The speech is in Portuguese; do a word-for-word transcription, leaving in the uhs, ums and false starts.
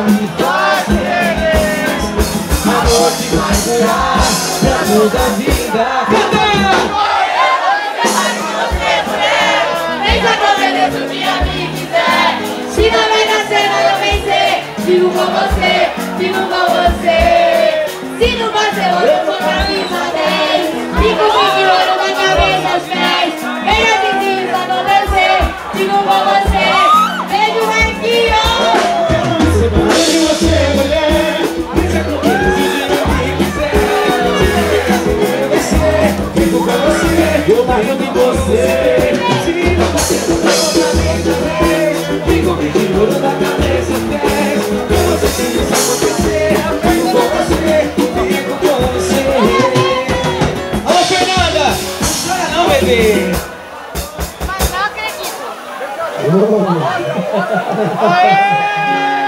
me faz feliz. Amor que vai durar pra toda a vida. Cadeira! Se não vai dar cena eu vencer, fico com você, fico com você. Se no Barcelona for camisa dez, fico com de ouro da cabeça aos pés. Venha vizinho só não descer, fico com você. Beijo aqui, ó. Você mulher, pensa comigo se não me quiser. Se você, fico com você, eu largo de você. Se não vai ser outra vez, fico com de ouro da cabeça aos pés. Com você se isso acontecer, fico com você, fico com você. Alô, Fernanda, não chora não, bebê. Mas não acredito. Aê!